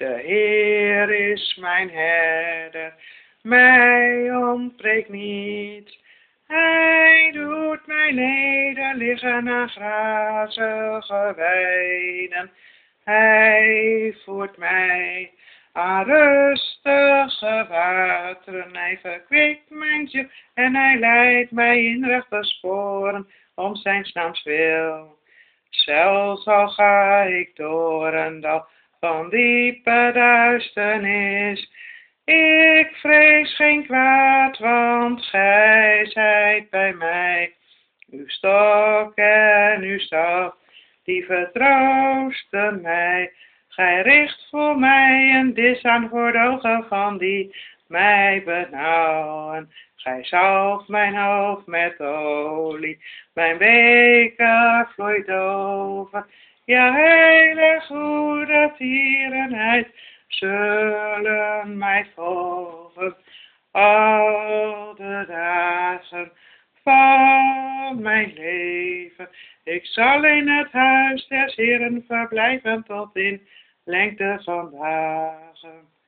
De Heer is mijn herder, mij ontbreekt niets. Hij doet mij nederliggen aan grazige weiden. Hij voert mij aan rustige wateren. Hij verkwikt mijn ziel en hij leidt mij in rechte sporen om zijn naams wil. Zelfs al ga ik door een dal van diepe duisternis, ik vrees geen kwaad, want gij zijt bij mij. Uw stok en uw staf, die vertroosten mij. Gij richt voor mij een dis aan voor de ogen van die mij benauwen. Gij zalft mijn hoofd met olie, mijn beker vloeit over. Ja, heilig goede tierenheid zullen mij volgen al de dagen van mijn leven. Ik zal in het huis des Heeren verblijven tot in lengte van dagen.